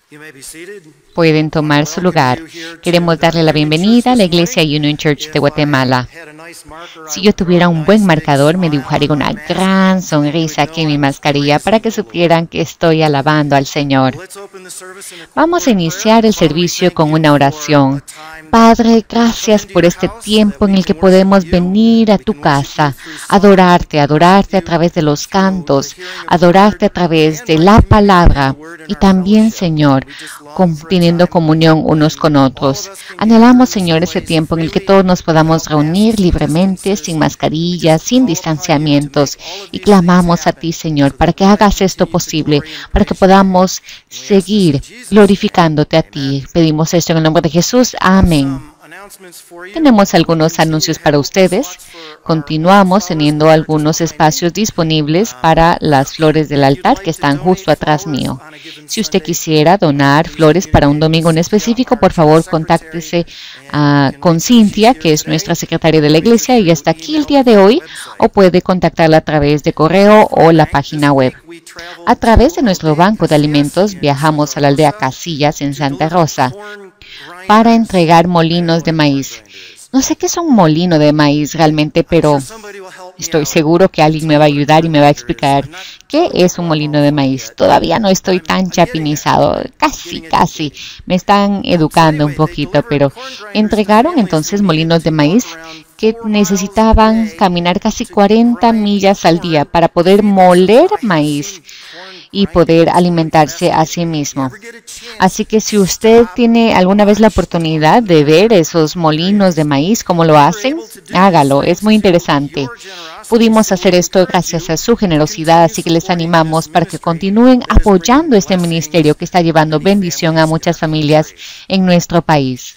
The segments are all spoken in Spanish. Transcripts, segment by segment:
Pueden tomar su lugar. Queremos darle la bienvenida a la Iglesia Union Church de Guatemala. Si yo tuviera un buen marcador, me dibujaría una gran sonrisa aquí en mi mascarilla para que supieran que estoy alabando al Señor. Vamos a iniciar el servicio con una oración. Padre, gracias por este tiempo en el que podemos venir a tu casa, adorarte a través de los cantos, adorarte a través de la palabra y también, Señor, teniendo comunión unos con otros. Anhelamos, Señor, ese tiempo en el que todos nos podamos reunir libremente, sin mascarillas, sin distanciamientos, y clamamos a ti, Señor, para que hagas esto posible, para que podamos seguir glorificándote a ti. Pedimos esto en el nombre de Jesús. Amén. Tenemos algunos anuncios para ustedes. Continuamos teniendo algunos espacios disponibles para las flores del altar que están justo atrás mío. Si usted quisiera donar flores para un domingo en específico, por favor, contáctese con Cintia, que es nuestra secretaria de la iglesia. Ella está aquí el día de hoy, o puede contactarla a través de correo o la página web. A través de nuestro banco de alimentos viajamos a la aldea Casillas en Santa Rosa para entregar molinos de maíz. No sé qué es un molino de maíz realmente, pero estoy seguro que alguien me va a ayudar y me va a explicar qué es un molino de maíz. Todavía no estoy tan chapinizado, casi. Me están educando un poquito, pero entregaron entonces molinos de maíz que necesitaban caminar casi 40 millas al día para poder moler maíz y poder alimentarse a sí mismo. Así que si usted tiene alguna vez la oportunidad de ver esos molinos de maíz, cómo lo hacen, hágalo, es muy interesante. Pudimos hacer esto gracias a su generosidad, así que les animamos para que continúen apoyando este ministerio que está llevando bendición a muchas familias en nuestro país.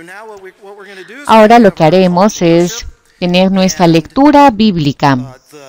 Ahora lo que haremos es tener nuestra lectura bíblica.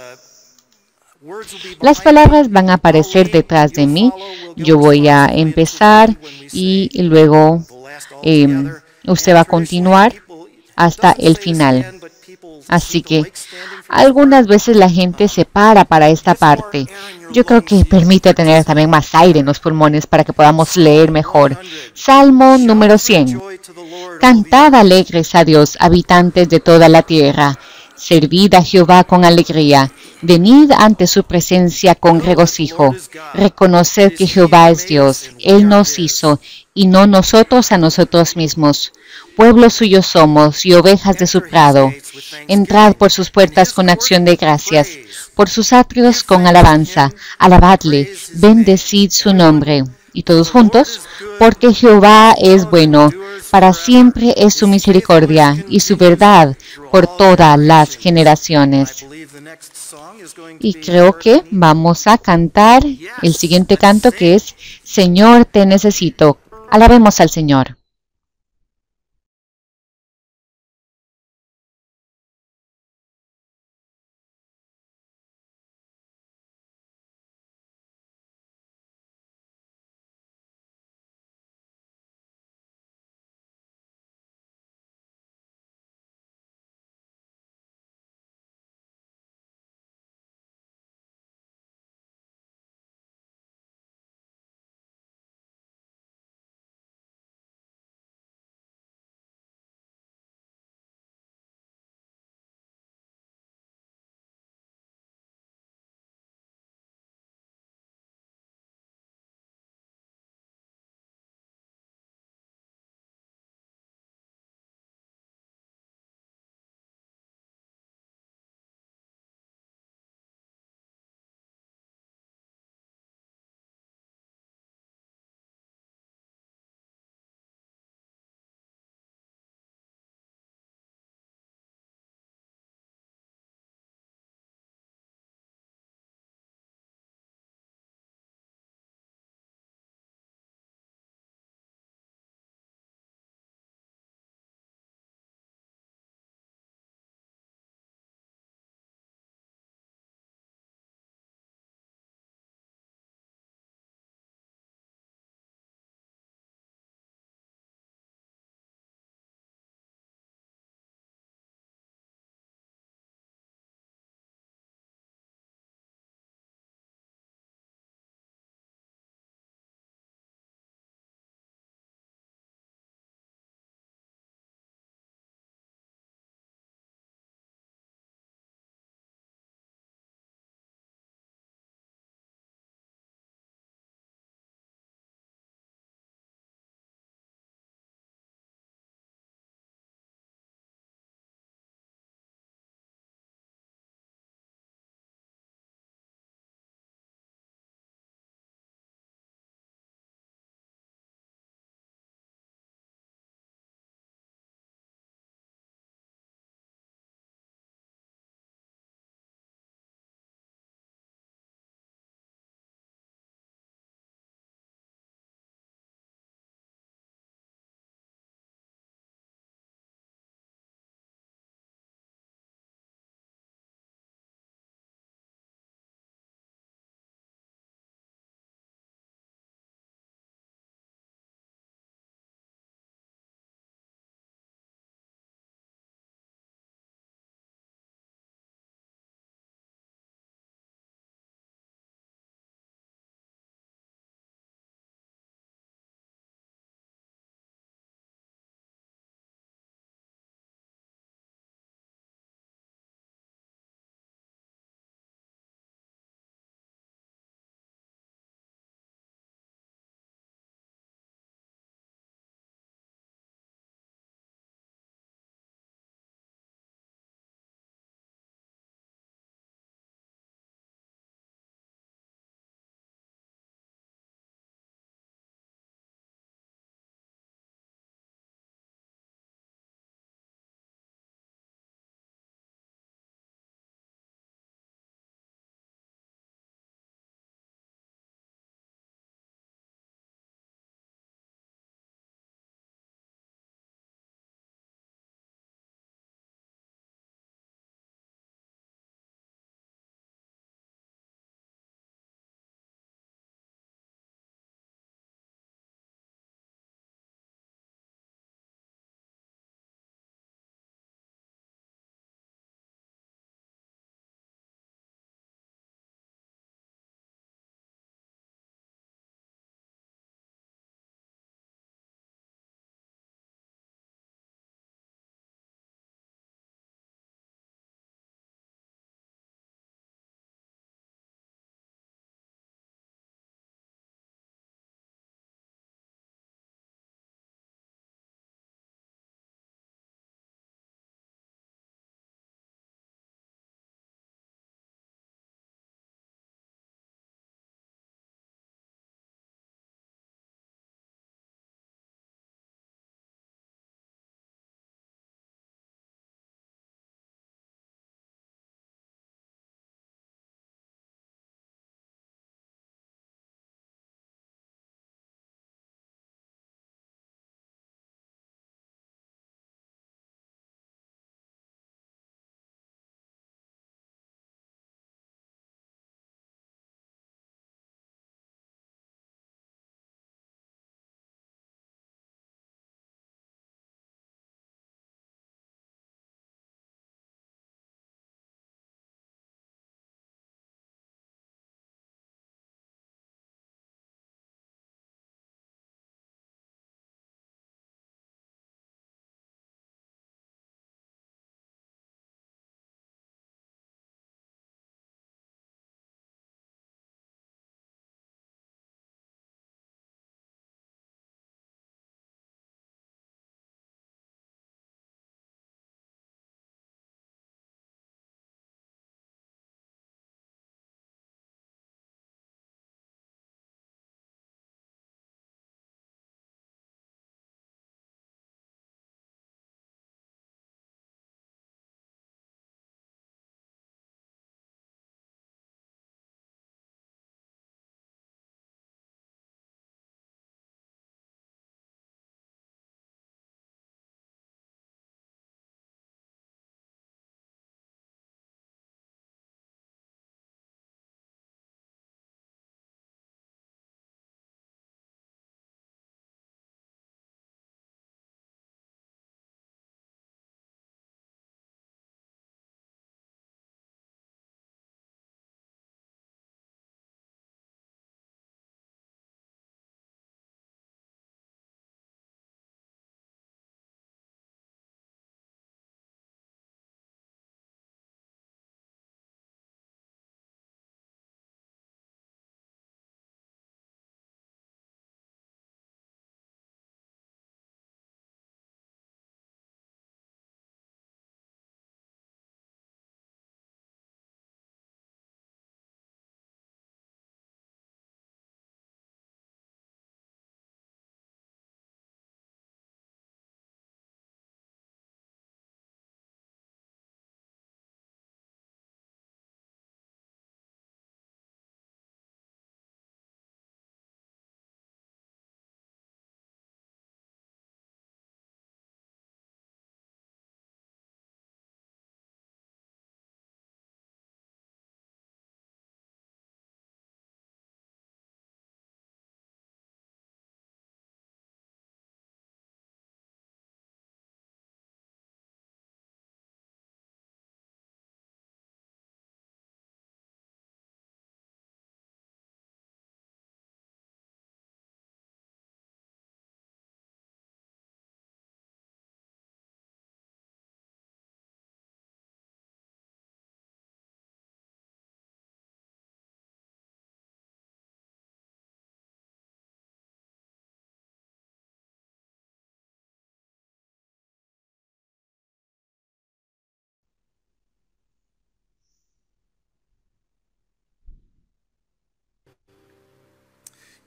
Las palabras van a aparecer detrás de mí. Yo voy a empezar y luego usted va a continuar hasta el final. Así que algunas veces la gente se para esta parte. Yo creo que permite tener también más aire en los pulmones para que podamos leer mejor. Salmo número 100. Cantad alegres a Dios, habitantes de toda la tierra. Servid a Jehová con alegría. Venid ante su presencia con regocijo. Reconoced que Jehová es Dios. Él nos hizo y no nosotros a nosotros mismos. Pueblo suyo somos y ovejas de su prado. Entrad por sus puertas con acción de gracias, por sus atrios con alabanza. Alabadle, bendecid su nombre. Y todos juntos, porque Jehová es bueno, para siempre es su misericordia y su verdad por todas las generaciones. Y creo que vamos a cantar el siguiente canto, que es Señor, te necesito. Alabemos al Señor.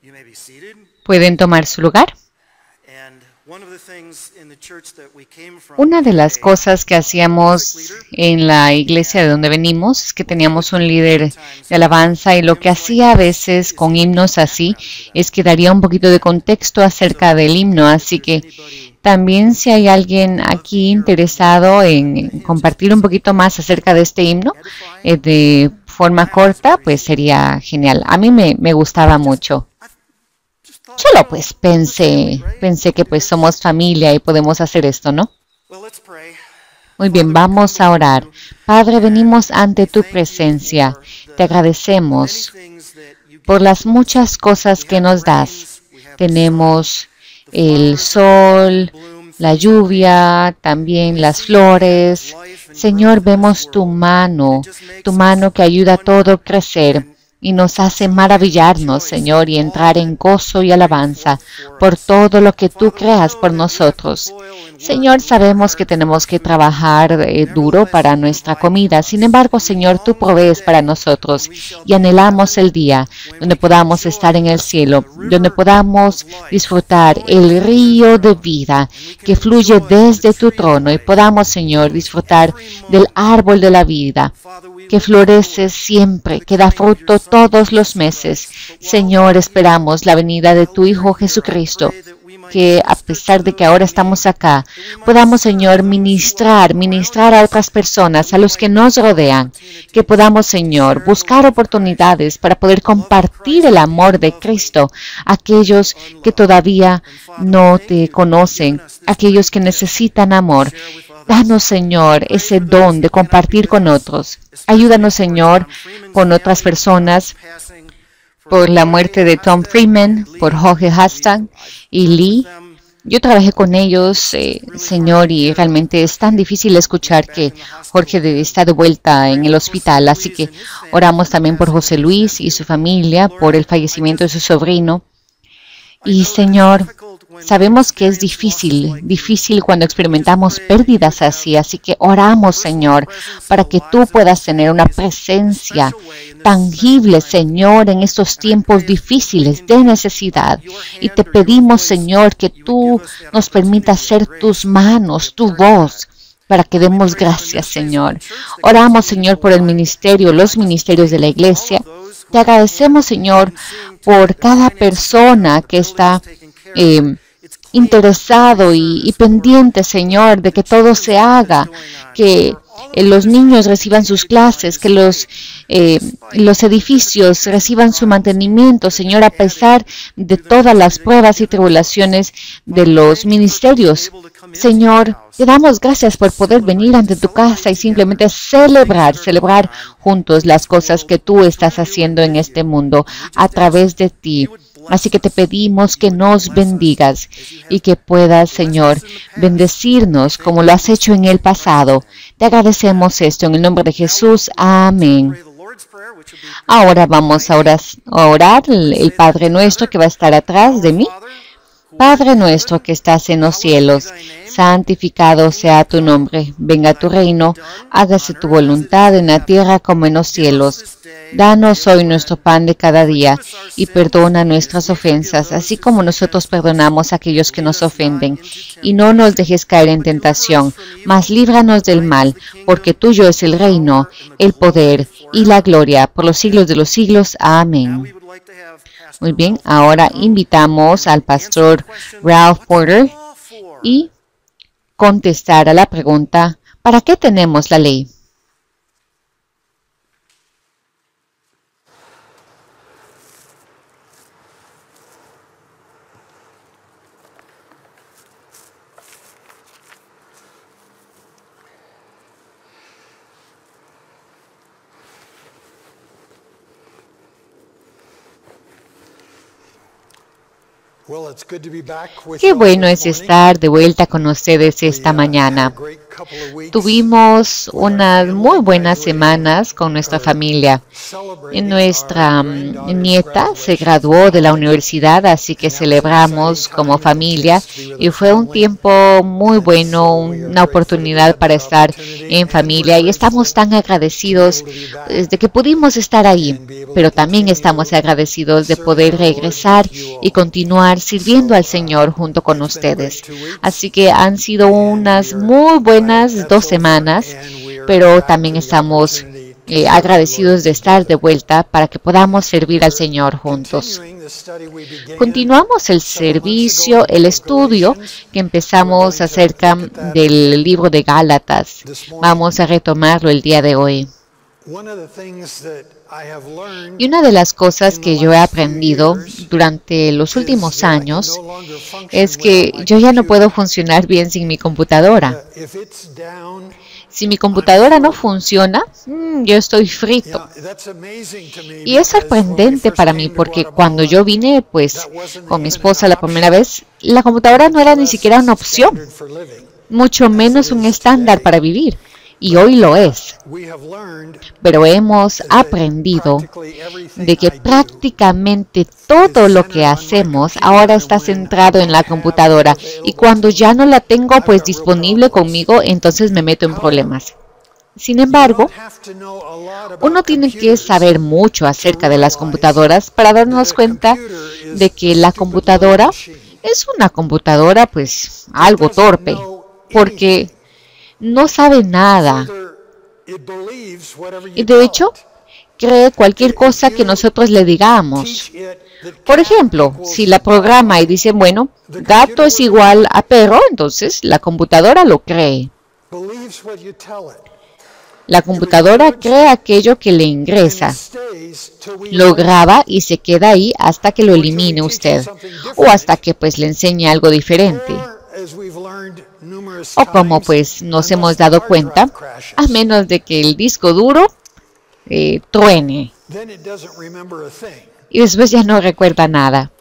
Pueden tomar su lugar. Una de las cosas que hacíamos en la iglesia de donde venimos es que teníamos un líder de alabanza y lo que hacía a veces con himnos así es que daría un poquito de contexto acerca del himno. Así que también si hay alguien aquí interesado en compartir un poquito más acerca de este himno de forma corta, pues sería genial. A mí me gustaba mucho. Solo pues pensé que pues somos familia y podemos hacer esto, ¿no? Muy bien, vamos a orar. Padre, venimos ante tu presencia. Te agradecemos por las muchas cosas que nos das. Tenemos el sol, la lluvia, también las flores. Señor, vemos tu mano que ayuda a todo a crecer. Y nos hace maravillarnos, Señor, y entrar en gozo y alabanza por todo lo que tú creas por nosotros. Señor, sabemos que tenemos que trabajar duro para nuestra comida. Sin embargo, Señor, tú provees para nosotros y anhelamos el día donde podamos estar en el cielo, donde podamos disfrutar el río de vida que fluye desde tu trono y podamos, Señor, disfrutar del árbol de la vida que florece siempre, que da fruto todos los meses. Señor, esperamos la venida de tu Hijo Jesucristo, que a pesar de que ahora estamos acá, podamos, Señor, ministrar a otras personas, a los que nos rodean, que podamos, Señor, buscar oportunidades para poder compartir el amor de Cristo a aquellos que todavía no te conocen, aquellos que necesitan amor. Danos, Señor, ese don de compartir con otros. Ayúdanos, Señor, con otras personas, por la muerte de Tom Freeman, por Jorge Hastang y Lee. Yo trabajé con ellos, Señor, y realmente es tan difícil escuchar que Jorge está de vuelta en el hospital. Así que oramos también por José Luis y su familia, por el fallecimiento de su sobrino. Y, Señor, sabemos que es difícil cuando experimentamos pérdidas así que oramos, Señor, para que tú puedas tener una presencia tangible, Señor, en estos tiempos difíciles de necesidad. Y te pedimos, Señor, que tú nos permitas ser tus manos, tu voz, para que demos gracias, Señor. Oramos, Señor, por el ministerio, los ministerios de la iglesia. Te agradecemos, Señor, por cada persona que está interesado y pendiente, Señor, de que todo se haga, que los niños reciban sus clases, que los edificios reciban su mantenimiento, Señor, a pesar de todas las pruebas y tribulaciones de los ministerios. Señor, te damos gracias por poder venir ante tu casa y simplemente celebrar juntos las cosas que tú estás haciendo en este mundo a través de ti. Así que te pedimos que nos bendigas y que puedas, Señor, bendecirnos como lo has hecho en el pasado. Te agradecemos esto en el nombre de Jesús. Amén. Ahora vamos a orar el Padre Nuestro que va a estar atrás de mí. Padre nuestro que estás en los cielos, santificado sea tu nombre. Venga tu reino, hágase tu voluntad en la tierra como en los cielos. Danos hoy nuestro pan de cada día y perdona nuestras ofensas, así como nosotros perdonamos a aquellos que nos ofenden. Y no nos dejes caer en tentación, mas líbranos del mal, porque tuyo es el reino, el poder y la gloria por los siglos de los siglos. Amén. Muy bien, ahora invitamos al pastor Ralph Porter y contestar a la pregunta, ¿para qué tenemos la ley? Qué bueno es estar de vuelta con ustedes esta mañana. Tuvimos unas muy buenas semanas con nuestra familia. Nuestra nieta se graduó de la universidad, así que celebramos como familia y fue un tiempo muy bueno, una oportunidad para estar en familia y estamos tan agradecidos de que pudimos estar ahí, pero también estamos agradecidos de poder regresar y continuar sirviendo al Señor junto con ustedes. Así que han sido unas muy buenas 2 semanas, pero también estamos agradecidos de estar de vuelta para que podamos servir al Señor juntos. Continuamos el servicio, el estudio que empezamos acerca del libro de Gálatas. Vamos a retomarlo el día de hoy. Y una de las cosas que yo he aprendido durante los últimos años es que yo ya no puedo funcionar bien sin mi computadora. Si mi computadora no funciona, yo estoy frito. Y es sorprendente para mí porque cuando yo vine pues con mi esposa la primera vez, la computadora no era ni siquiera una opción, mucho menos un estándar para vivir. Y hoy lo es. Pero hemos aprendido de que prácticamente todo lo que hacemos ahora está centrado en la computadora. Y cuando ya no la tengo pues disponible conmigo, entonces me meto en problemas. Sin embargo, uno tiene que saber mucho acerca de las computadoras para darnos cuenta de que la computadora es una computadora pues algo torpe, porque no sabe nada y de hecho cree cualquier cosa que nosotros le digamos. Por ejemplo, si la programa y dice, bueno, gato es igual a perro, entonces la computadora lo cree. La computadora cree aquello que le ingresa, lo graba y se queda ahí hasta que lo elimine usted o hasta que pues le enseñe algo diferente. O como pues nos hemos dado cuenta, a menos de que el disco duro truene y después ya no recuerda nada.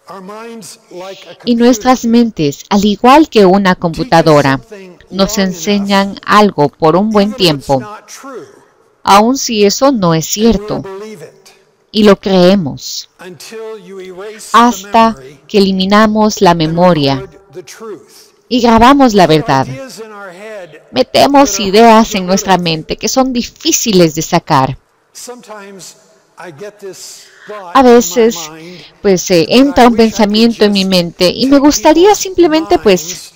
Y nuestras mentes, al igual que una computadora, nos enseñan algo por un buen tiempo, aun si eso no es cierto, y lo creemos, hasta que eliminamos la memoria y grabamos la verdad. Metemos ideas en nuestra mente que son difíciles de sacar. A veces, pues, entra un pensamiento en mi mente y me gustaría simplemente, pues,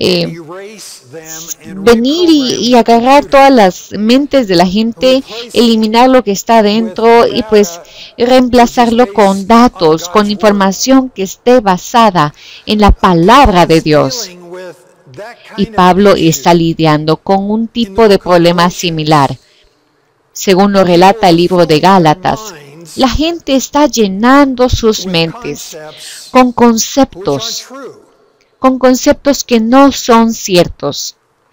venir y agarrar todas las mentes de la gente, eliminar lo que está dentro y, pues, reemplazarlo con datos, con información que esté basada en la palabra de Dios. Y Pablo está lidiando con un tipo de problema similar. Según lo relata el libro de Gálatas, la gente está llenando sus mentes con conceptos que no son ciertos.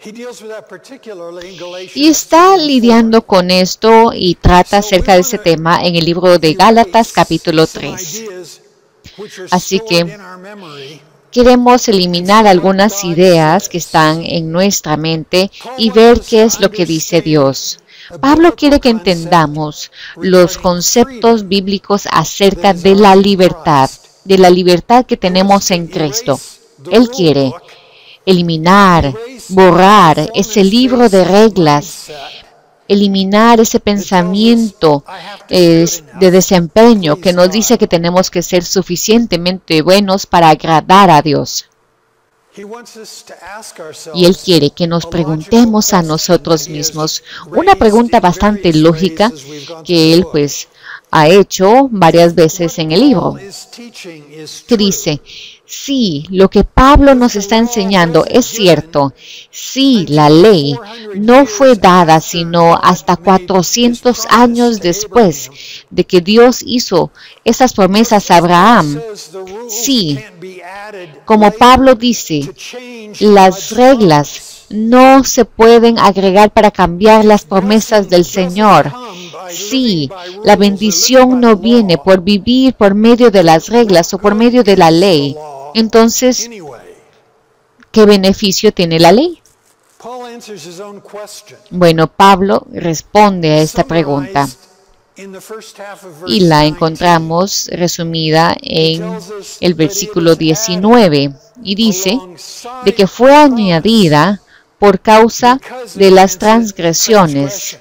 Y está lidiando con esto y trata acerca de ese tema en el libro de Gálatas capítulo 3. Así que queremos eliminar algunas ideas que están en nuestra mente y ver qué es lo que dice Dios. Pablo quiere que entendamos los conceptos bíblicos acerca de la libertad que tenemos en Cristo. Él quiere eliminar, borrar ese libro de reglas, eliminar ese pensamiento de desempeño que nos dice que tenemos que ser suficientemente buenos para agradar a Dios. Y Él quiere que nos preguntemos a nosotros mismos una pregunta bastante lógica que Él pues ha hecho varias veces en el libro, que dice, sí, lo que Pablo nos está enseñando es cierto. Sí, la ley no fue dada sino hasta 400 años después de que Dios hizo esas promesas a Abraham. Sí, como Pablo dice, las reglas no se pueden agregar para cambiar las promesas del Señor. Sí, la bendición no viene por vivir por medio de las reglas o por medio de la ley. Entonces, ¿qué beneficio tiene la ley? Bueno, Pablo responde a esta pregunta y la encontramos resumida en el versículo 19 y dice de que fue añadida por causa de las transgresiones.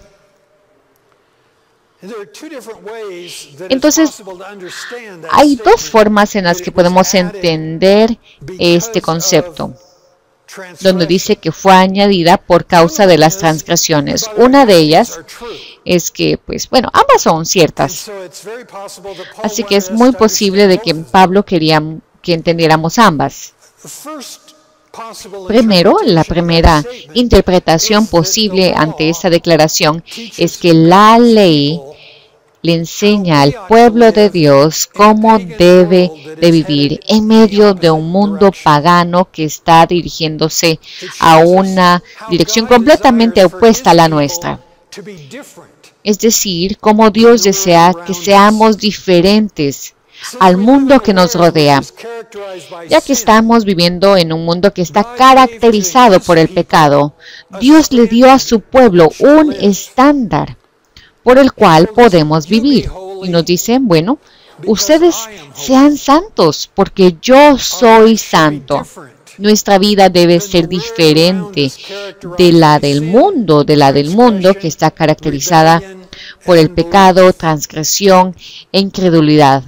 Entonces, hay dos formas en las que podemos entender este concepto, donde dice que fue añadida por causa de las transgresiones. Una de ellas es que, pues, bueno, ambas son ciertas. Así que es muy posible de que Pablo quería que entendiéramos ambas. Primero, la primera interpretación posible ante esta declaración es que la ley le enseña al pueblo de Dios cómo debe de vivir en medio de un mundo pagano que está dirigiéndose a una dirección completamente opuesta a la nuestra. Es decir, cómo Dios desea que seamos diferentes al mundo que nos rodea, ya que estamos viviendo en un mundo que está caracterizado por el pecado. Dios le dio a su pueblo un estándar por el cual podemos vivir. Y nos dice, bueno, ustedes sean santos porque yo soy santo. Nuestra vida debe ser diferente de la del mundo que está caracterizada por el pecado, transgresión e incredulidad.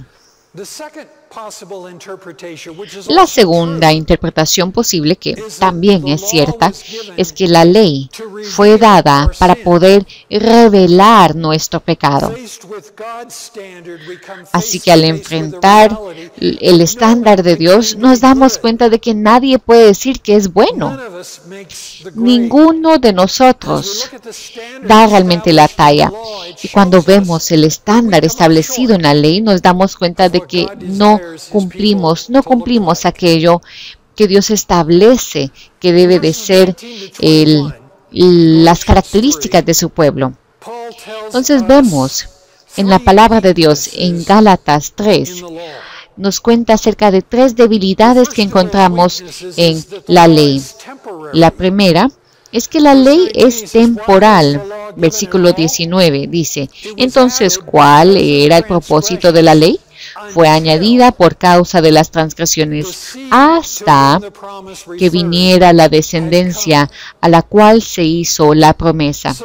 La segunda interpretación posible, que también es cierta, es que la ley fue dada para poder revelar nuestro pecado. Así que al enfrentar el estándar de Dios, nos damos cuenta de que nadie puede decir que es bueno. Ninguno de nosotros da realmente la talla. Y cuando vemos el estándar establecido en la ley, nos damos cuenta de que no cumplimos aquello que Dios establece que debe de ser las características de su pueblo. Entonces vemos en la palabra de Dios en Gálatas 3, nos cuenta acerca de tres debilidades que encontramos en la ley. La primera es que la ley es temporal. Versículo 19 dice, entonces, ¿cuál era el propósito de la ley? Fue añadida por causa de las transgresiones hasta que viniera la descendencia a la cual se hizo la promesa.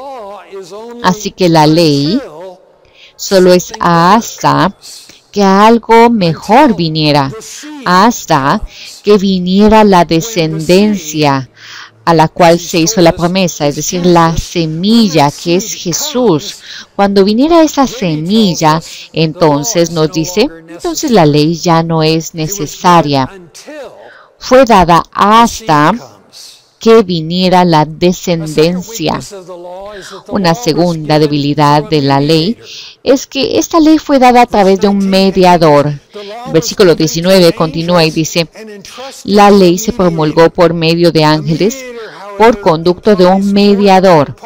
Así que la ley solo es hasta que algo mejor viniera, hasta que viniera la descendencia a la cual se hizo la promesa, es decir, la semilla que es Jesús. Cuando viniera esa semilla, entonces nos dice, entonces la ley ya no es necesaria. Fue dada hasta que viniera la descendencia. Una segunda debilidad de la ley es que esta ley fue dada a través de un mediador. Versículo 19 continúa y dice, la ley se promulgó por medio de ángeles por conducto de un mediador.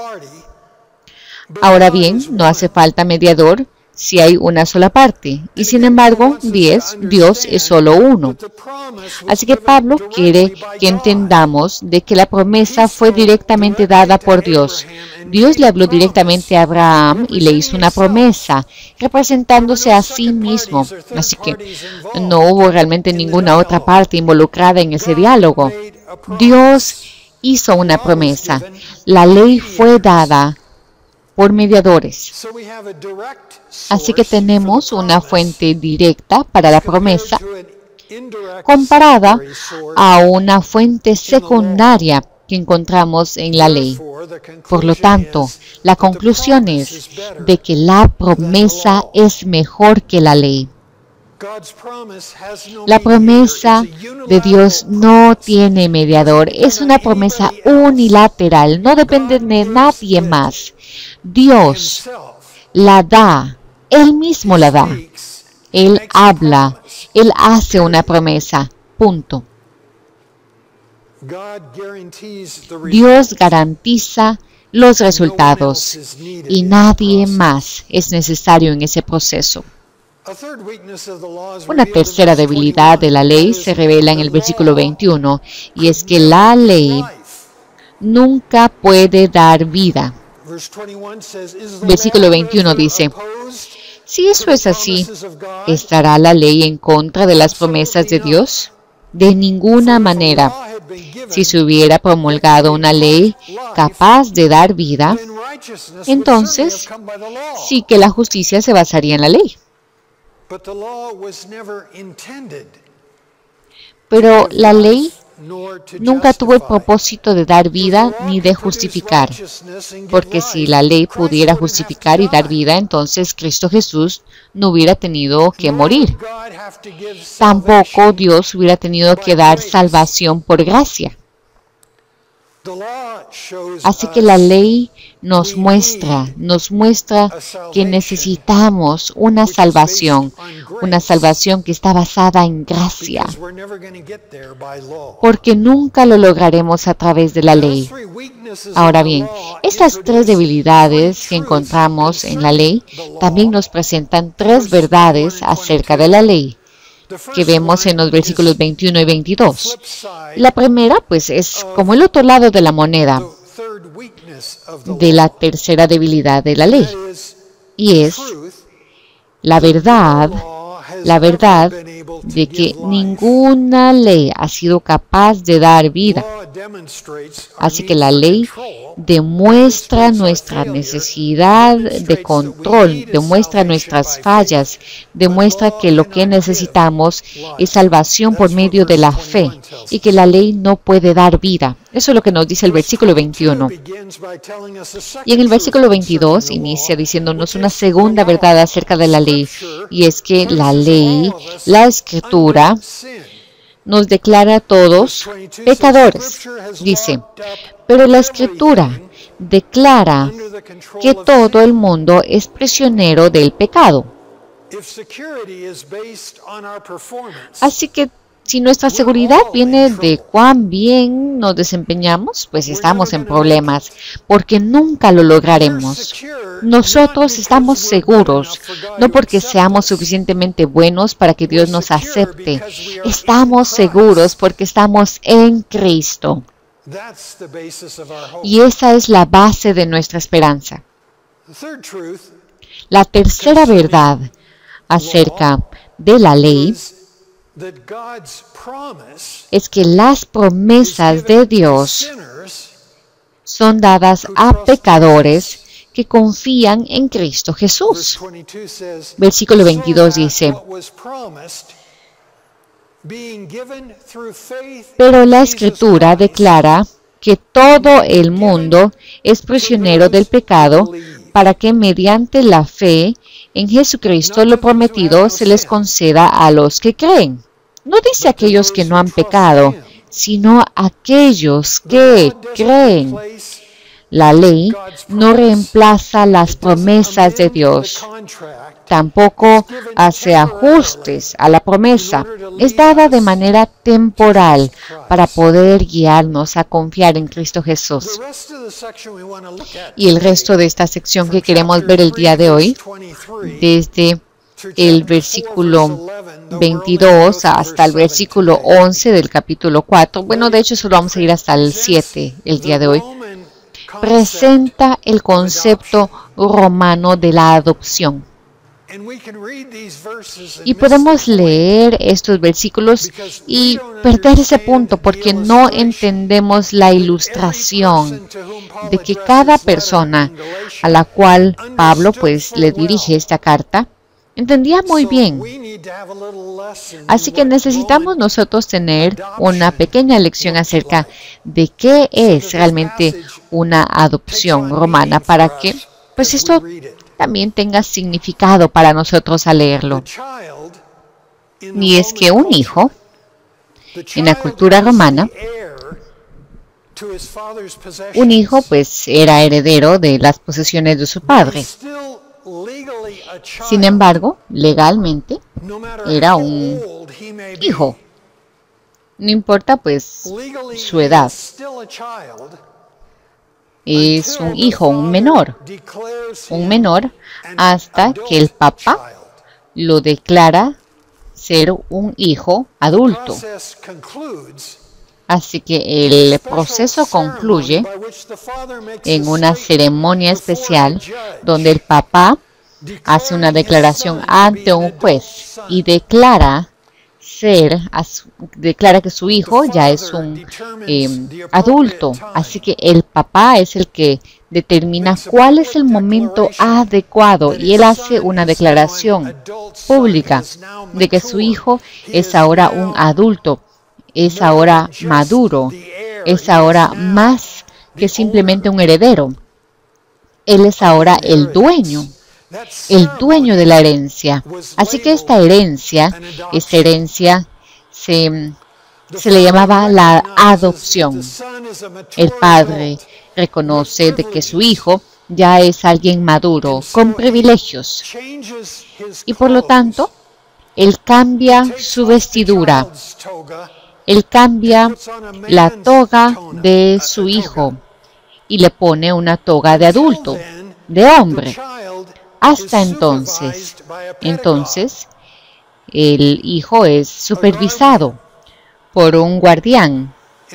Ahora bien, no hace falta mediador si hay una sola parte, y sin embargo, Dios es solo uno. Así que Pablo quiere que entendamos de que la promesa fue directamente dada por Dios. Dios le habló directamente a Abraham y le hizo una promesa, representándose a sí mismo. Así que no hubo realmente ninguna otra parte involucrada en ese diálogo. Dios hizo una promesa. La ley fue dada por mediadores. Así que tenemos una fuente directa para la promesa comparada a una fuente secundaria que encontramos en la ley. Por lo tanto, la conclusión es de que la promesa es mejor que la ley. La promesa de Dios no tiene mediador, es una promesa unilateral, no depende de nadie más. Dios la da, Él mismo la da. Él habla, Él hace una promesa, punto. Dios garantiza los resultados y nadie más es necesario en ese proceso. Una tercera debilidad de la ley se revela en el versículo 21, y es que la ley nunca puede dar vida. Versículo 21 dice, si eso es así, ¿estará la ley en contra de las promesas de Dios? De ninguna manera. Si se hubiera promulgado una ley capaz de dar vida, entonces sí que la justicia se basaría en la ley. Pero la ley nunca tuvo el propósito de dar vida ni de justificar, porque si la ley pudiera justificar y dar vida, entonces Cristo Jesús no hubiera tenido que morir. Tampoco Dios hubiera tenido que dar salvación por gracia. Así que la ley nos muestra que necesitamos una salvación que está basada en gracia, porque nunca lo lograremos a través de la ley. Ahora bien, estas tres debilidades que encontramos en la ley también nos presentan tres verdades acerca de la ley, que vemos en los versículos 21 y 22. La primera, pues, es como el otro lado de la moneda de la tercera debilidad de la ley, y es la verdad de que ninguna ley ha sido capaz de dar vida. Así que la ley demuestra nuestra necesidad de control, demuestra nuestras fallas, demuestra que lo que necesitamos es salvación por medio de la fe y que la ley no puede dar vida. Eso es lo que nos dice el versículo 21. Y en el versículo 22 inicia diciéndonos una segunda verdad acerca de la ley, y es que la ley, la Escritura, nos declara a todos pecadores. Dice, pero la Escritura declara que todo el mundo es prisionero del pecado. Así que si nuestra seguridad viene de cuán bien nos desempeñamos, pues estamos en problemas, porque nunca lo lograremos. Nosotros estamos seguros, no porque seamos suficientemente buenos para que Dios nos acepte. Estamos seguros porque estamos en Cristo. Y esa es la base de nuestra esperanza. La tercera verdad acerca de la ley es que las promesas de Dios son dadas a pecadores que confían en Cristo Jesús. Versículo 22 dice, pero la Escritura declara que todo el mundo es prisionero del pecado para que mediante la fe en Jesucristo lo prometido se les conceda a los que creen. No dice aquellos que no han pecado, sino aquellos que creen. La ley no reemplaza las promesas de Dios. Tampoco hace ajustes a la promesa. Es dada de manera temporal para poder guiarnos a confiar en Cristo Jesús. Y el resto de esta sección que queremos ver el día de hoy, desde el versículo 22 hasta el versículo 11 del capítulo 4, bueno, de hecho solo vamos a ir hasta el 7 el día de hoy, presenta el concepto romano de la adopción. Y podemos leer estos versículos y perder ese punto porque no entendemos la ilustración de que cada persona a la cual Pablo pues le dirige esta carta entendía muy bien. Así que necesitamos nosotros tener una pequeña lección acerca de qué es realmente una adopción romana para que pues esto también tenga significado para nosotros al leerlo. Y es que un hijo, en la cultura romana, un hijo pues era heredero de las posesiones de su padre. Sin embargo, legalmente era un hijo. No importa pues su edad. Es un hijo, un menor hasta que el papá lo declara ser un hijo adulto. Así que el proceso concluye en una ceremonia especial donde el papá hace una declaración ante un juez y declara que su hijo ya es un adulto. Así que el papá es el que determina cuál es el momento adecuado y él hace una declaración pública de que su hijo es ahora un adulto, es ahora maduro, es ahora más que simplemente un heredero. Él es ahora el dueño de la herencia. Así que esta herencia se le llamaba la adopción. El padre reconoce de que su hijo ya es alguien maduro, con privilegios. Y por lo tanto, él cambia su vestidura. Él cambia la toga de su hijo y le pone una toga de adulto, de hombre. Hasta entonces, el hijo es supervisado por un guardián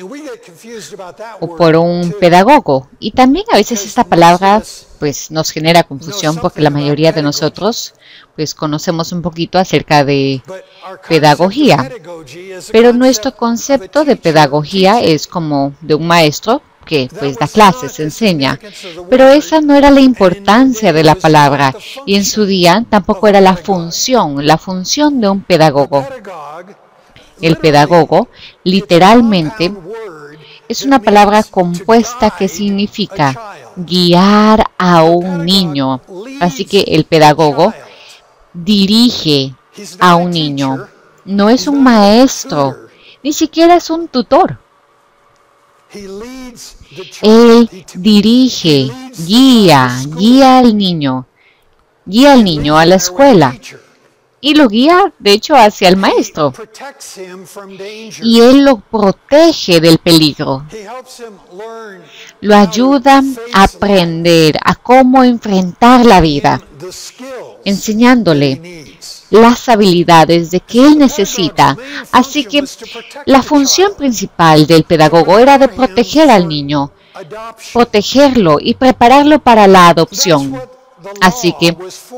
o por un pedagogo. Y también a veces esta palabra pues nos genera confusión porque la mayoría de nosotros pues conocemos un poquito acerca de pedagogía. Pero nuestro concepto de pedagogía es como de un maestro que pues da clases, enseña, pero esa no era la importancia de la palabra y en su día tampoco era la función de un pedagogo. El pedagogo literalmente es una palabra compuesta que significa guiar a un niño. Así que el pedagogo dirige a un niño, no es un maestro, ni siquiera es un tutor. Él dirige, guía al niño a la escuela y lo guía, de hecho, hacia el maestro. Y él lo protege del peligro. Lo ayuda a aprender a cómo enfrentar la vida, enseñándole las habilidades de que él necesita. Así que la función principal del pedagogo era de proteger al niño, protegerlo y prepararlo para la adopción. Así que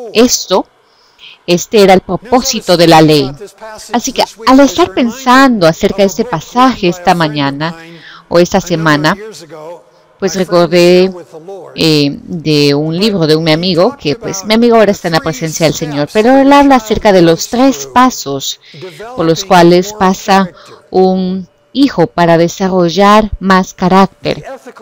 este era el propósito de la ley. Así que al estar pensando acerca de este pasaje esta mañana o esta semana, pues recordé de un libro de un mi amigo, que pues mi amigo ahora está en la presencia del Señor, pero él habla acerca de los 3 pasos por los cuales pasa un hijo para desarrollar más carácter.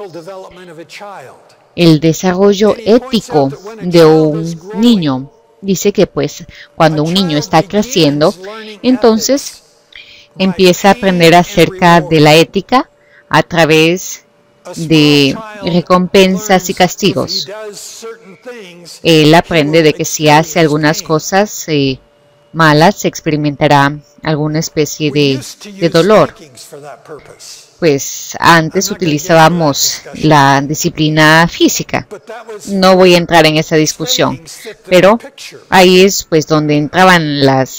El desarrollo ético de un niño. Dice que pues cuando un niño está creciendo, entonces empieza a aprender acerca de la ética a través de recompensas y castigos. Él aprende de que si hace algunas cosas malas, experimentará alguna especie de dolor. Pues antes utilizábamos la disciplina física. No voy a entrar en esa discusión, pero ahí es pues donde entraban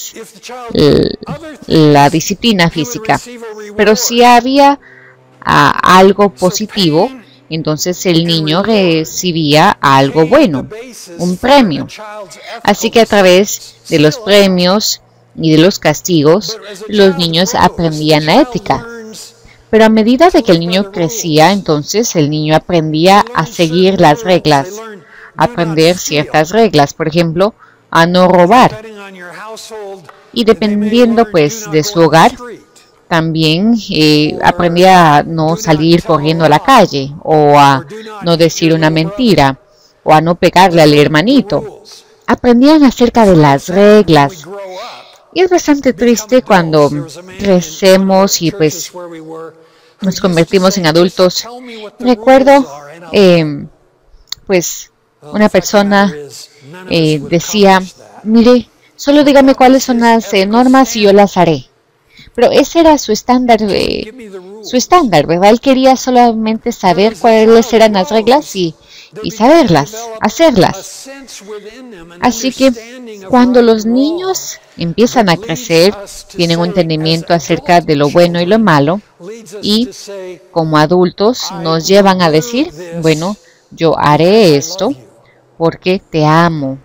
la disciplina física. Pero si había algo positivo, entonces el niño recibía algo bueno, un premio. Así que a través de los premios y de los castigos, los niños aprendían la ética. Pero a medida de que el niño crecía, entonces el niño aprendía a seguir las reglas, a aprender ciertas reglas, por ejemplo, a no robar. Y dependiendo pues de su hogar, también aprendía a no salir corriendo a la calle, o a no decir una mentira, o a no pegarle al hermanito. Aprendían acerca de las reglas. Y es bastante triste cuando crecemos y pues nos convertimos en adultos. Recuerdo, pues, una persona decía, mire, solo dígame cuáles son las normas y yo las haré. Pero ese era su estándar, ¿verdad? Él quería solamente saber cuáles eran las reglas y y saberlas, hacerlas. Así que cuando los niños empiezan a crecer, tienen un entendimiento acerca de lo bueno y lo malo, y como adultos nos llevan a decir, bueno, yo haré esto porque te amo.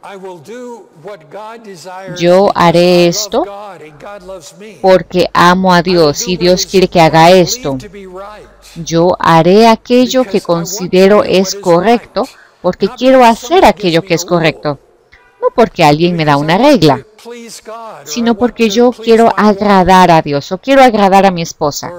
Yo haré esto porque amo a Dios y Dios quiere que haga esto. Yo haré aquello que considero es correcto porque quiero hacer aquello que es correcto. No porque alguien me da una regla, sino porque yo quiero agradar a Dios o quiero agradar a mi esposa.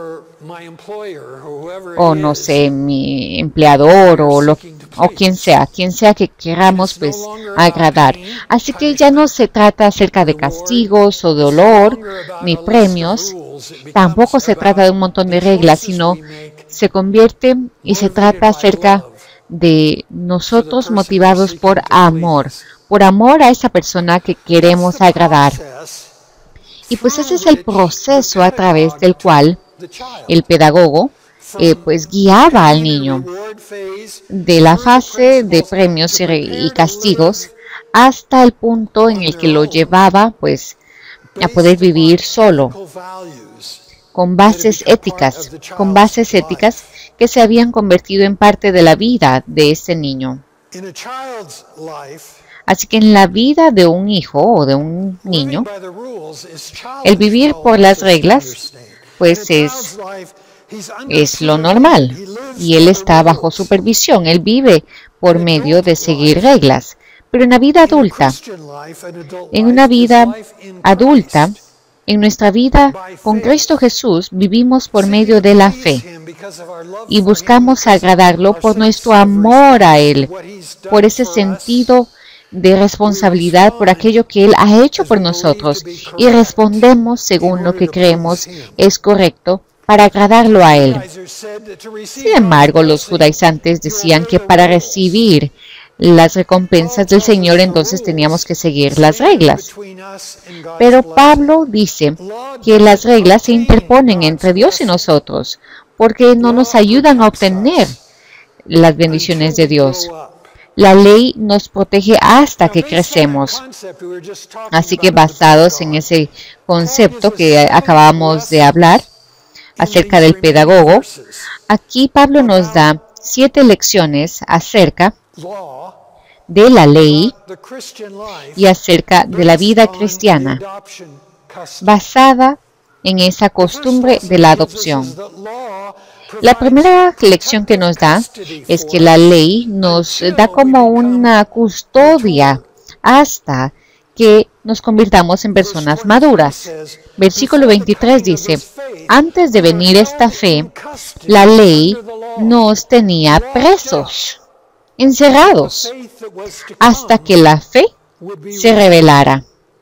O no sé, mi empleador o quien sea que queramos pues agradar. Así que ya no se trata acerca de castigos o dolor ni premios, tampoco se trata de un montón de reglas, sino se convierte y se trata acerca de nosotros motivados por amor a esa persona que queremos agradar. Y pues ese es el proceso a través del cual el pedagogo pues guiaba al niño de la fase de premios y castigos hasta el punto en el que lo llevaba pues a poder vivir solo con bases éticas que se habían convertido en parte de la vida de ese niño. Así que en la vida de un hijo o de un niño, el vivir por las reglas pues es lo normal y él está bajo supervisión, él vive por medio de seguir reglas. Pero en la vida adulta, en nuestra vida con Cristo Jesús, vivimos por medio de la fe y buscamos agradarlo por nuestro amor a Él, por ese sentido de responsabilidad por aquello que Él ha hecho por nosotros y respondemos según lo que creemos es correcto para agradarlo a Él. Sin embargo, los judaizantes decían que para recibir las recompensas del Señor entonces teníamos que seguir las reglas. Pero Pablo dice que las reglas se interponen entre Dios y nosotros porque no nos ayudan a obtener las bendiciones de Dios. La ley nos protege hasta que crecemos. Así que basados en ese concepto que acabamos de hablar acerca del pedagogo, aquí Pablo nos da 7 lecciones acerca de la ley y acerca de la vida cristiana, basada en esa costumbre de la adopción. La primera lección que nos da es que la ley nos da como una custodia hasta que nos convirtamos en personas maduras. Versículo 23 dice, antes de venir esta fe, la ley nos tenía presos, encerrados, hasta que la fe se revelara.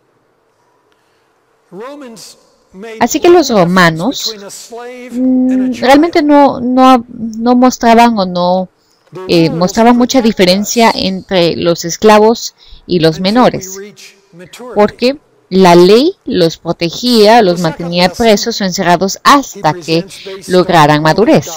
Así que los romanos realmente no mostraban o no mostraban mucha diferencia entre los esclavos y los menores, porque la ley los protegía, los mantenía presos o encerrados hasta que lograran madurez.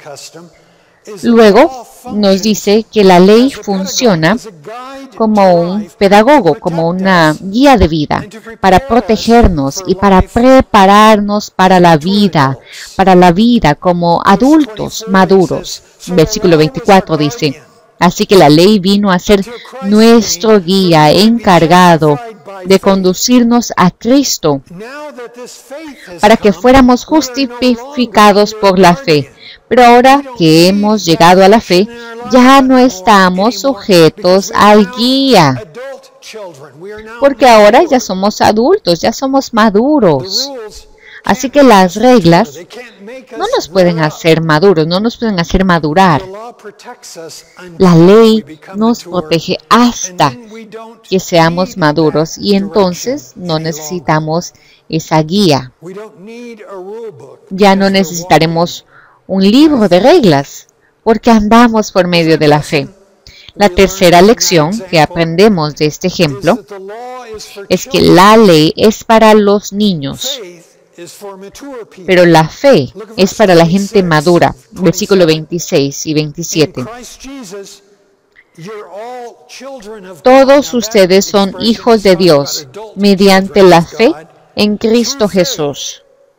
Luego nos dice que la ley funciona como un pedagogo, como una guía de vida, para protegernos y para prepararnos para la vida como adultos maduros. Versículo 24 dice, así que la ley vino a ser nuestro guía encargado de conducirnos a Cristo para que fuéramos justificados por la fe. Pero ahora que hemos llegado a la fe, ya no estamos sujetos al guía, porque ahora ya somos adultos, ya somos maduros. Así que las reglas no nos pueden hacer maduros, no nos pueden hacer madurar. La ley nos protege hasta que seamos maduros y entonces no necesitamos esa guía. Ya no necesitaremos un libro de reglas, porque andamos por medio de la fe. La tercera lección que aprendemos de este ejemplo es que la ley es para los niños, pero la fe es para la gente madura. Versículo 26 y 27. Todos ustedes son hijos de Dios mediante la fe en Cristo Jesús.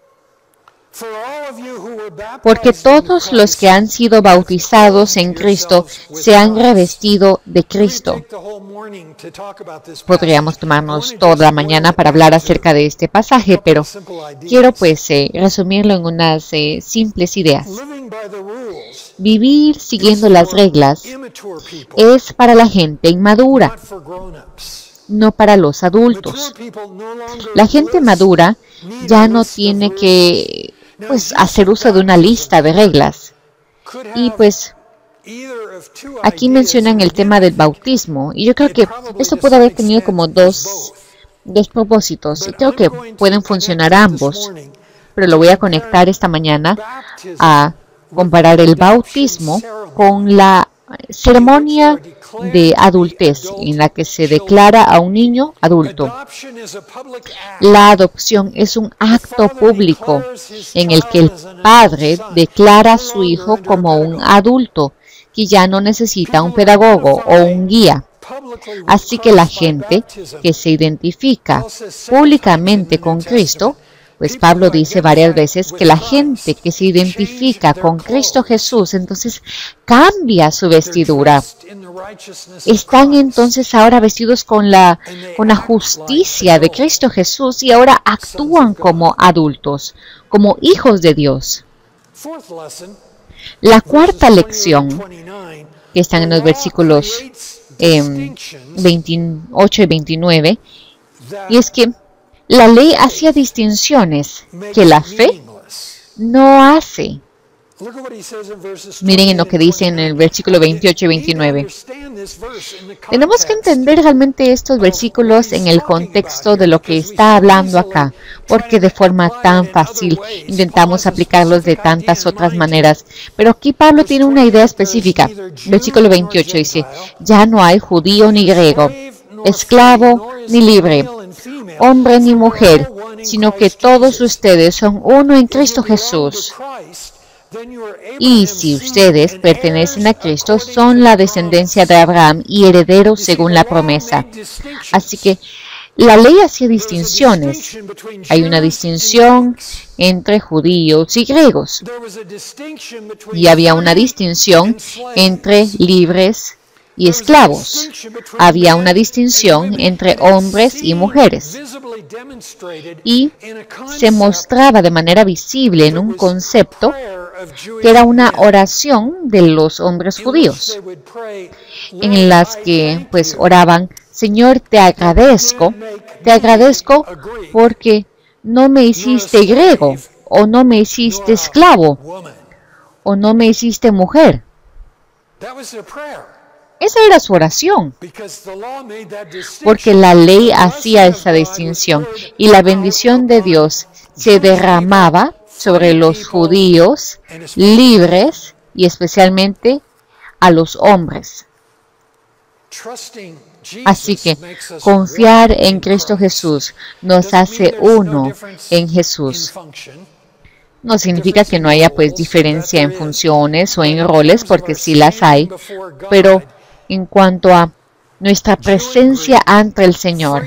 Porque todos los que han sido bautizados en Cristo se han revestido de Cristo. Podríamos tomarnos toda la mañana para hablar acerca de este pasaje, pero quiero resumirlo en unas simples ideas. Vivir siguiendo las reglas es para la gente inmadura, no para los adultos. La gente madura ya no tiene que hacer uso de una lista de reglas. Y aquí mencionan el tema del bautismo. Y yo creo que esto puede haber tenido como dos propósitos. Y creo que pueden funcionar ambos. Pero lo voy a conectar esta mañana a comparar el bautismo con la ceremonia de adultez en la que se declara a un niño adulto. La adopción es un acto público en el que el padre declara a su hijo como un adulto que ya no necesita un pedagogo o un guía. Así que la gente que se identifica públicamente con Cristo, pues Pablo dice varias veces que la gente que se identifica con Cristo Jesús, entonces cambia su vestidura. Están entonces ahora vestidos con la justicia de Cristo Jesús y ahora actúan como adultos, como hijos de Dios. La cuarta lección, que están en los versículos 28 y 29, y es que la ley hacía distinciones que la fe no hace. Miren lo que dice en el versículo 28 y 29. Tenemos que entender realmente estos versículos en el contexto de lo que está hablando acá, porque de forma tan fácil intentamos aplicarlos de tantas otras maneras. Pero aquí Pablo tiene una idea específica. Versículo 28 dice, ya no hay judío ni griego, esclavo ni libre, hombre ni mujer, sino que todos ustedes son uno en Cristo Jesús. Y si ustedes pertenecen a Cristo, son la descendencia de Abraham y herederos según la promesa. Así que la ley hacía distinciones. Hay una distinción entre judíos y griegos. Y había una distinción entre libres y esclavos. Había una distinción entre hombres y mujeres. Y se mostraba de manera visible en un concepto que era una oración de los hombres judíos, en las que oraban, Señor, te agradezco porque no me hiciste griego, o no me hiciste esclavo, o no me hiciste mujer. Esa era su oración, porque la ley hacía esa distinción y la bendición de Dios se derramaba sobre los judíos libres y especialmente a los hombres. Así que confiar en Cristo Jesús nos hace uno en Jesús. No significa que no haya diferencia en funciones o en roles, porque sí las hay, pero en cuanto a nuestra presencia ante el Señor,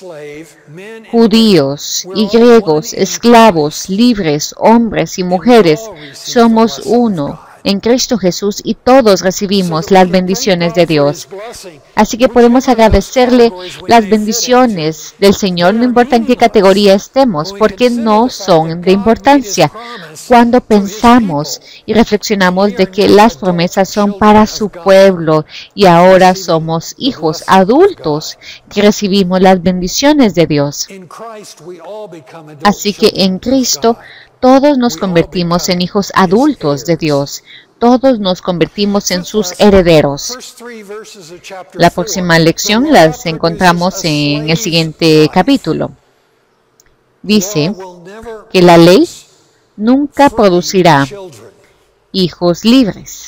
judíos y griegos, esclavos, libres, hombres y mujeres, somos uno en Cristo Jesús y todos recibimos las bendiciones de Dios. Así que podemos agradecerle las bendiciones del Señor, no importa en qué categoría estemos, porque no son de importancia. Cuando pensamos y reflexionamos de que las promesas son para su pueblo y ahora somos hijos adultos que recibimos las bendiciones de Dios. Así que en Cristo todos nos convertimos en hijos adultos de Dios. Todos nos convertimos en sus herederos. La próxima lección las encontramos en el siguiente capítulo. Dice que la ley nunca producirá hijos libres.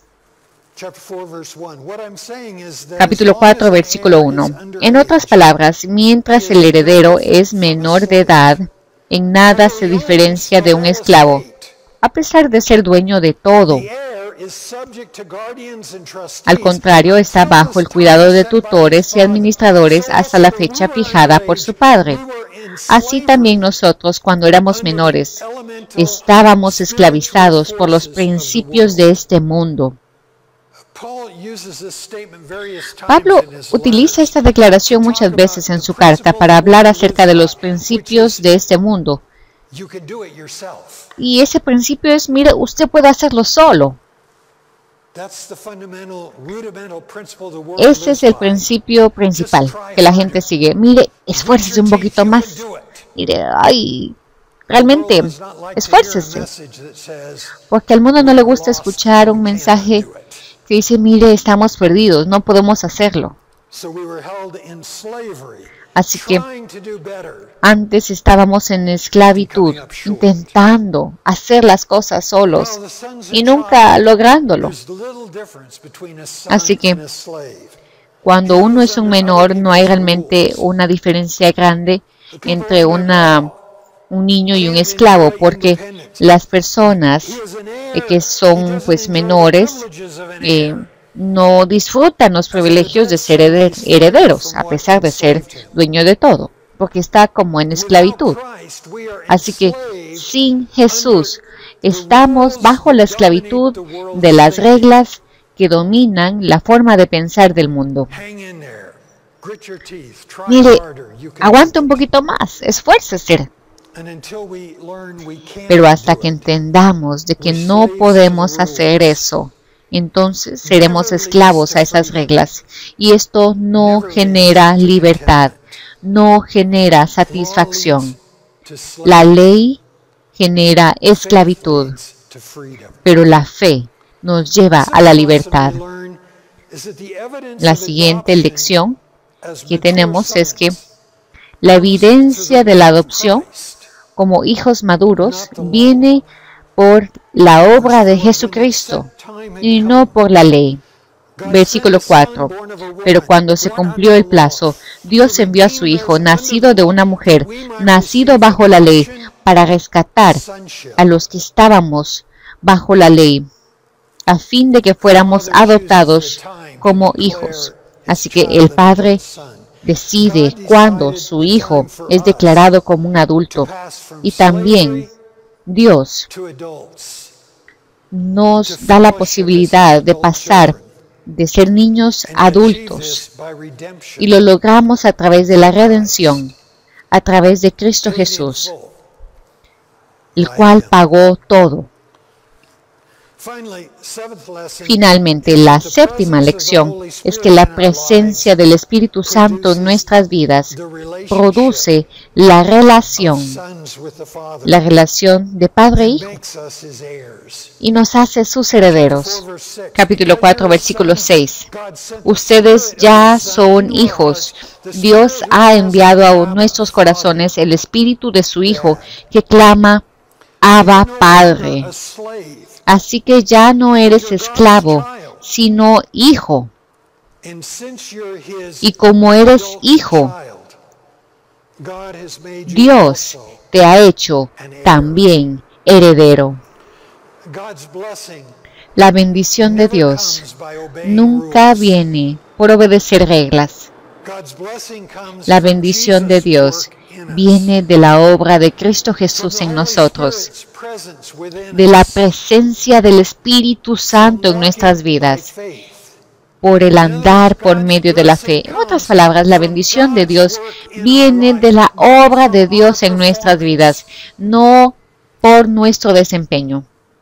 Capítulo 4, versículo 1. En otras palabras, mientras el heredero es menor de edad, en nada se diferencia de un esclavo, a pesar de ser dueño de todo. Al contrario, está bajo el cuidado de tutores y administradores hasta la fecha fijada por su padre. Así también nosotros, cuando éramos menores, estábamos esclavizados por los principios de este mundo. Pablo utiliza esta declaración muchas veces en su carta para hablar acerca de los principios de este mundo. Y ese principio es, mire, usted puede hacerlo solo. Ese es el principio principal que la gente sigue. Mire, esfuércese un poquito más. Mire, realmente, esfuércese. Porque al mundo no le gusta escuchar un mensaje que dice, mire, estamos perdidos, no podemos hacerlo. Así que antes estábamos en esclavitud, intentando hacer las cosas solos y nunca lográndolo. Así que cuando uno es un menor, no hay realmente una diferencia grande entre un niño y un esclavo, porque las personas que son pues menores no disfrutan los privilegios de ser herederos, a pesar de ser dueño de todo, porque está como en esclavitud. Así que sin Jesús estamos bajo la esclavitud de las reglas que dominan la forma de pensar del mundo. Mire, aguanta un poquito más, esfuércese. Pero hasta que entendamos de que no podemos hacer eso, entonces seremos esclavos a esas reglas. Y esto no genera libertad, no genera satisfacción. La ley genera esclavitud, pero la fe nos lleva a la libertad. La siguiente lección que tenemos es que la evidencia de la adopción como hijos maduros viene por la obra de Jesucristo y no por la ley. Versículo 4. Pero cuando se cumplió el plazo, Dios envió a su Hijo, nacido de una mujer, nacido bajo la ley, para rescatar a los que estábamos bajo la ley, a fin de que fuéramos adoptados como hijos. Así que el Padre decide cuándo su hijo es declarado como un adulto. Y también Dios nos da la posibilidad de pasar de ser niños a adultos. Y lo logramos a través de la redención, a través de Cristo Jesús, el cual pagó todo. Finalmente, la séptima lección es que la presencia del Espíritu Santo en nuestras vidas produce la relación de padre e hijo, y nos hace sus herederos. Capítulo 4, versículo 6. Ustedes ya son hijos. Dios ha enviado a nuestros corazones el Espíritu de su Hijo, que clama, Abba, Padre. Así que ya no eres esclavo, sino hijo. Y como eres hijo, Dios te ha hecho también heredero. La bendición de Dios nunca viene por obedecer reglas. La bendición de Dios viene de la obra de Cristo Jesús en nosotros, de la presencia del Espíritu Santo en nuestras vidas, por el andar por medio de la fe. En otras palabras, la bendición de Dios viene de la obra de Dios en nuestras vidas, no por nuestro desempeño.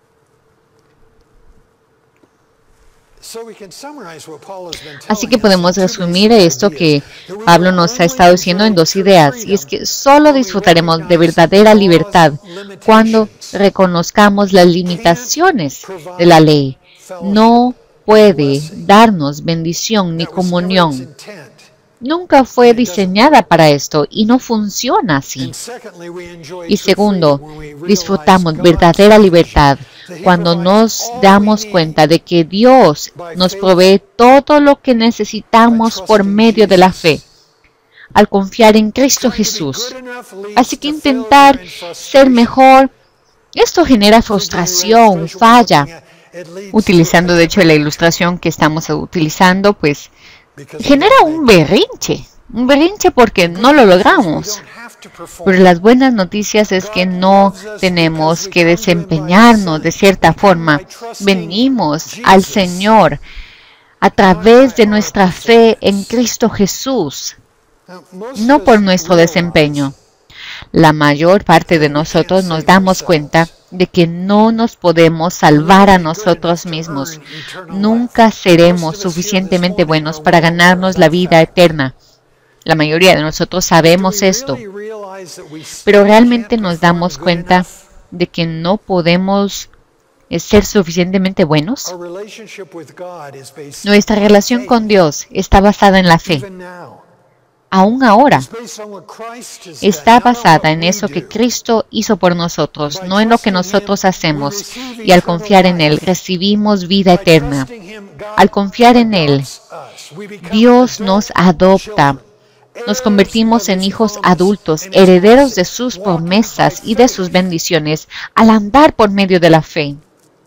Así que podemos resumir esto que Pablo nos ha estado diciendo en dos ideas, y es que solo disfrutaremos de verdadera libertad cuando reconozcamos las limitaciones de la ley. No puede darnos bendición ni comunión. Nunca fue diseñada para esto y no funciona así. Y segundo, disfrutamos verdadera libertad cuando nos damos cuenta de que Dios nos provee todo lo que necesitamos por medio de la fe, al confiar en Cristo Jesús. Así que intentar ser mejor, esto genera frustración, falla, utilizando de hecho la ilustración que estamos utilizando, pues genera un berrinche porque no lo logramos. Pero las buenas noticias es que no tenemos que desempeñarnos de cierta forma. Venimos al Señor a través de nuestra fe en Cristo Jesús, no por nuestro desempeño. La mayor parte de nosotros nos damos cuenta de que no nos podemos salvar a nosotros mismos. Nunca seremos suficientemente buenos para ganarnos la vida eterna. La mayoría de nosotros sabemos esto, pero realmente nos damos cuenta de que no podemos ser suficientemente buenos. Nuestra relación con Dios está basada en la fe. Aún ahora, está basada en eso que Cristo hizo por nosotros, no en lo que nosotros hacemos. Y al confiar en Él, recibimos vida eterna. Al confiar en Él, Dios nos adopta. Nos convertimos en hijos adultos, herederos de sus promesas y de sus bendiciones, al andar por medio de la fe.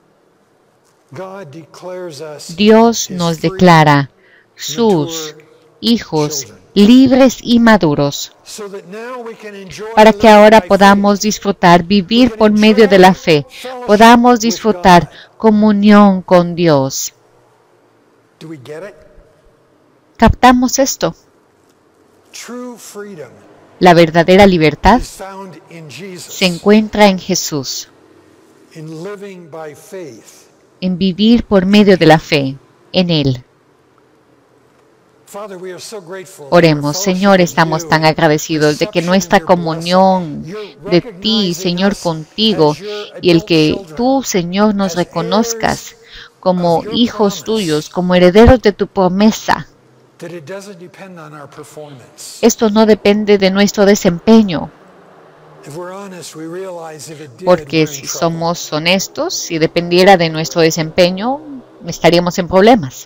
Dios nos declara sus hijos libres y maduros, para que ahora podamos disfrutar, vivir por medio de la fe, podamos disfrutar comunión con Dios. ¿Captamos esto? La verdadera libertad se encuentra en Jesús, en vivir por medio de la fe, en Él. Oremos, Señor, estamos tan agradecidos de que nuestra comunión de ti, Señor, contigo, y el que tú, Señor, nos reconozcas como hijos tuyos, como herederos de tu promesa. Esto no depende de nuestro desempeño, porque si somos honestos, si dependiera de nuestro desempeño, estaríamos en problemas.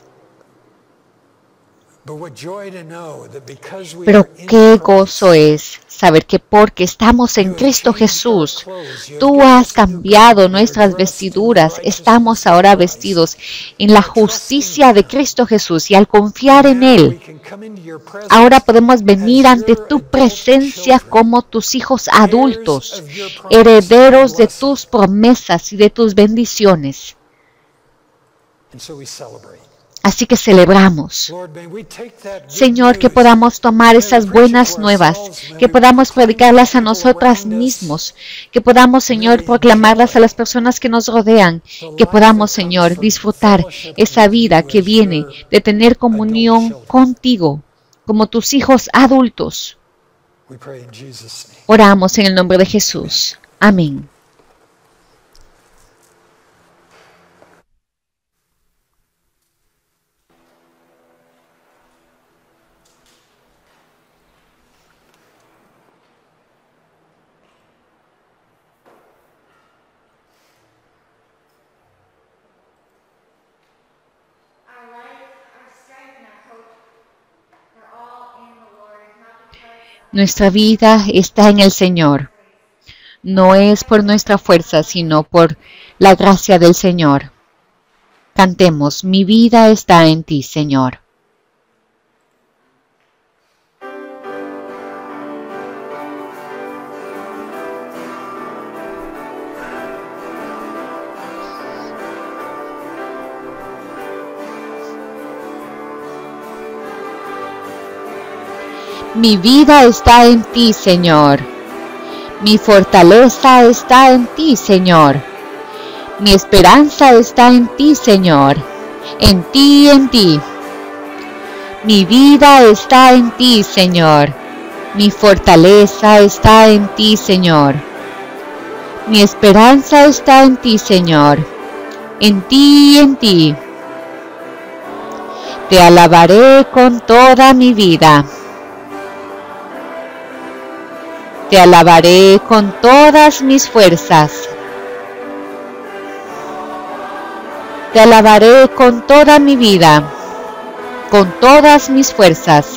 Pero qué gozo es saber que porque estamos en Cristo Jesús, tú has cambiado nuestras vestiduras, estamos ahora vestidos en la justicia de Cristo Jesús, y al confiar en Él, ahora podemos venir ante tu presencia como tus hijos adultos, herederos de tus promesas y de tus bendiciones. Así que celebramos. Señor, que podamos tomar esas buenas nuevas, que podamos predicarlas a nosotras mismos, que podamos, Señor, proclamarlas a las personas que nos rodean, que podamos, Señor, disfrutar esa vida que viene de tener comunión contigo, como tus hijos adultos. Oramos en el nombre de Jesús. Amén. Nuestra vida está en el Señor. No es por nuestra fuerza, sino por la gracia del Señor. Cantemos, mi vida está en ti, Señor. Mi vida está en ti, Señor. Mi fortaleza está en ti, Señor. Mi esperanza está en ti, Señor. En ti, en ti. Mi vida está en ti, Señor. Mi fortaleza está en ti, Señor. Mi esperanza está en ti, Señor. En ti, en ti. Te alabaré con toda mi vida. Te alabaré con todas mis fuerzas. Te alabaré con toda mi vida, con todas mis fuerzas.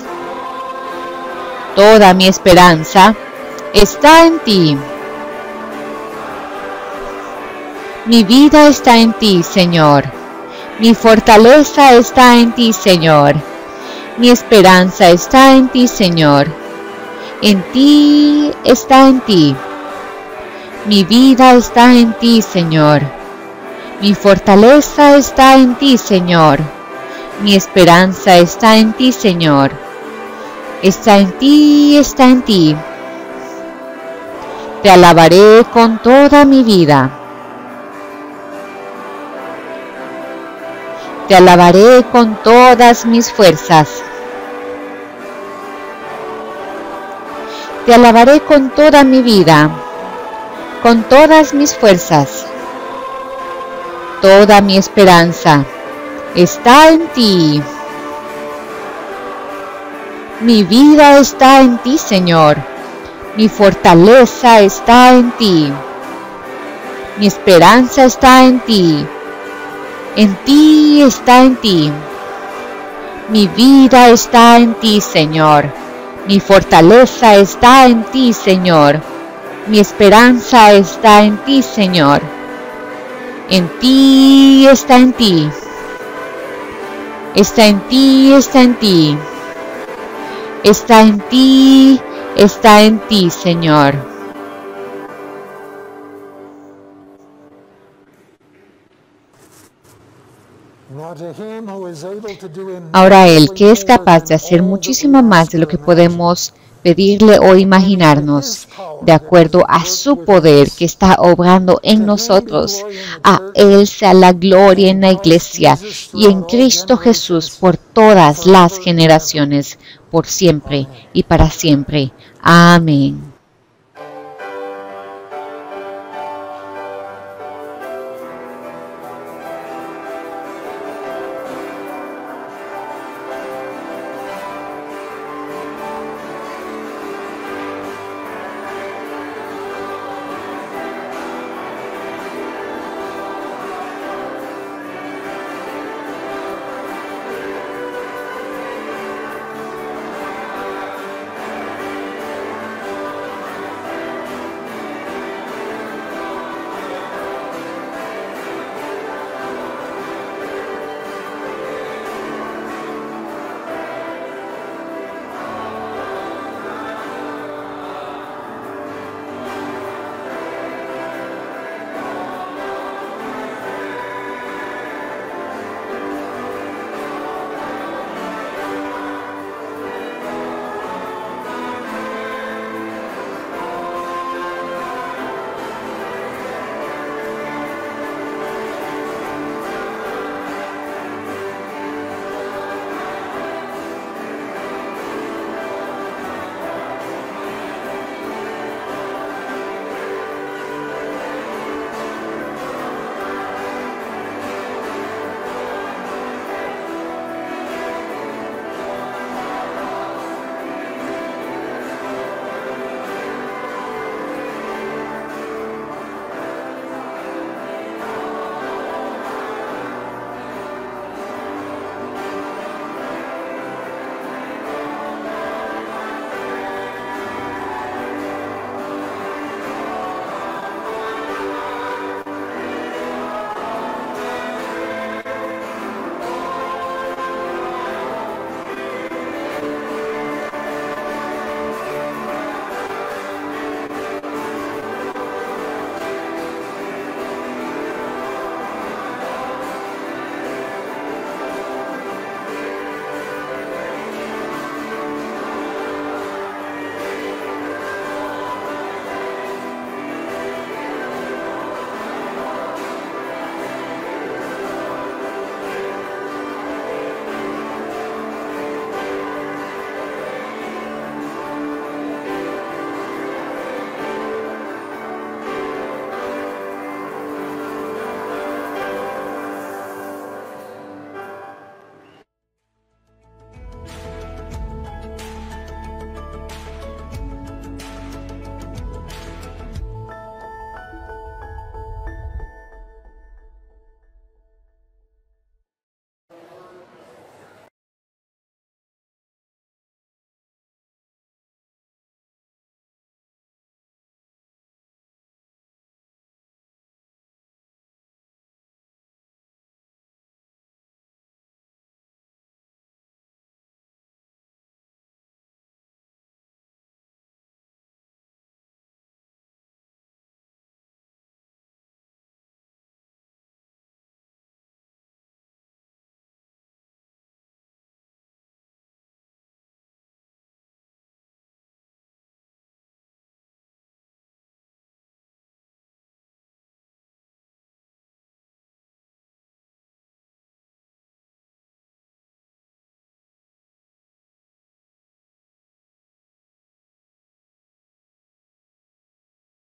Toda mi esperanza está en ti. Mi vida está en ti, Señor. Mi fortaleza está en ti, Señor. Mi esperanza está en ti, Señor. En ti está en ti. Mi vida está en ti, Señor. Mi fortaleza está en ti, Señor. Mi esperanza está en ti, Señor. Está en ti, está en ti. Te alabaré con toda mi vida. Te alabaré con todas mis fuerzas. Te alabaré con toda mi vida, con todas mis fuerzas. Toda mi esperanza está en ti. Mi vida está en ti, Señor. Mi fortaleza está en ti. Mi esperanza está en ti. En ti está en ti. Mi vida está en ti, Señor. Mi fortaleza está en ti, Señor. Mi esperanza está en ti, Señor. En ti está en ti. Está en ti, está en ti. Está en ti, está en ti, Señor. Ahora Él, que es capaz de hacer muchísimo más de lo que podemos pedirle o imaginarnos, de acuerdo a su poder que está obrando en nosotros, a Él sea la gloria en la Iglesia y en Cristo Jesús por todas las generaciones, por siempre y para siempre. Amén.